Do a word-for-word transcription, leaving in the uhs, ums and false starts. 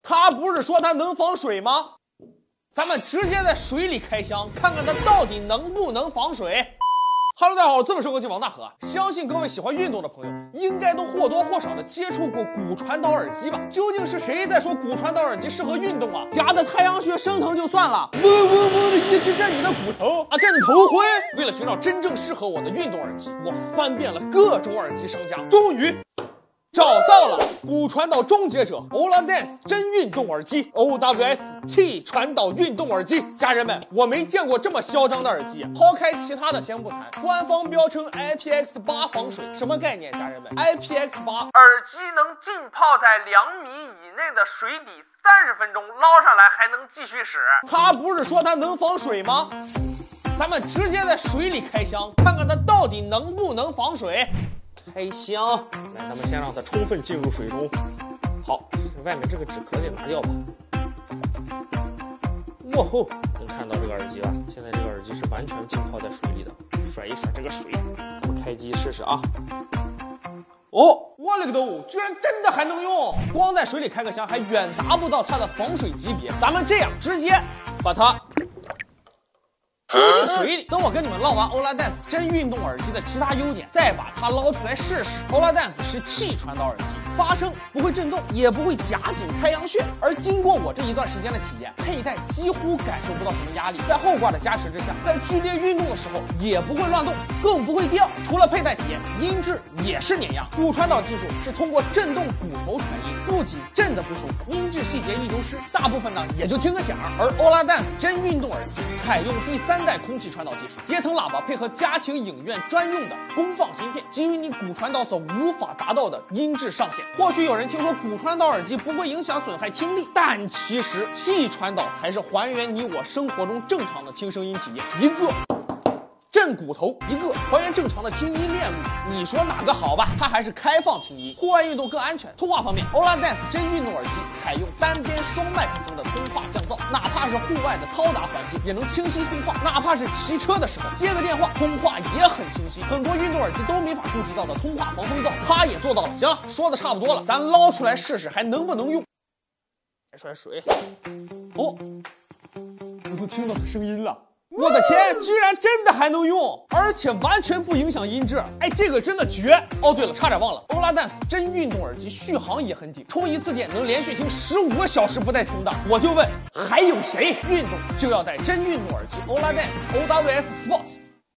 他不是说它能防水吗？咱们直接在水里开箱，看看它到底能不能防水。Hello， 大家好，这么说我是王大河。相信各位喜欢运动的朋友，应该都或多或少的接触过骨传导耳机吧？究竟是谁在说骨传导耳机适合运动啊？夹的太阳穴生疼就算了，嗡嗡嗡的一直震你的骨头啊，震得头昏。为了寻找真正适合我的运动耳机，我翻遍了各种耳机商家，终于找到了骨传导终结者 Oladance 真运动耳机 O W S 气传导运动耳机。家人们，我没见过这么嚣张的耳机。抛开其他的先不谈，官方标称 I P X 八 防水，什么概念？家人们 ，I P X 八耳机能浸泡在两米以内的水底三十分钟，捞上来还能继续使。 他不是说它能防水吗？咱们直接在水里开箱，看看它到底能不能防水。开箱，来，咱们先让它充分进入水中。好，外面这个纸壳得拿掉吧。哇吼，能看到这个耳机吧？现在这个耳机是完全浸泡在水里的。甩一甩这个水，咱们开机试试啊。哦，我勒个都，居然真的还能用！光在水里开个箱还远达不到它的防水级别。咱们这样，直接把它丢进水里，等我跟你们唠完 Oladance 真运动耳机的其他优点，再把它捞出来试试。Oladance 是气传导耳机，发声不会震动，也不会夹紧太阳穴。而经过我这一段时间的体验，佩戴几乎感受不到什么压力，在后挂的加持之下，在剧烈运动的时候也不会乱动，更不会掉。除了佩戴体验，音质也是碾压。骨传导技术是通过震动骨头传音，不仅震得不舒服，音质细节一流失，大部分呢也就听个响。而 Oladance 真运动耳机采用第三代空气传导技术，叠层喇叭配合家庭影院专用的功放芯片，给予你骨传导所无法达到的音质上限。或许有人听说骨传导耳机不会影响损害听力，但其实气传导才是还原你我生活中正常的听声音体验。一个震骨头，一个还原正常的听音链路，你说哪个好吧？它还是开放听音，户外运动更安全。通话方面 ，Oladance 真运动耳机采用单边双麦克风的通话降噪，哪怕是户外的嘈杂环境也能清晰通话，哪怕是骑车的时候接个电话，通话也很清晰。很多运动耳机都没法触及到的通话防风噪，它也做到了。行了，说的差不多了，咱捞出来试试还能不能用。来出来水，哦，我都听到它声音了。我的天，居然真的还能用，而且完全不影响音质。哎，这个真的绝！哦，对了，差点忘了 ，Oladance 真运动耳机续航也很顶，充一次电能连续听十五个小时不带停的。我就问，还有谁？运动就要带真运动耳机 Oladance O W S Sport。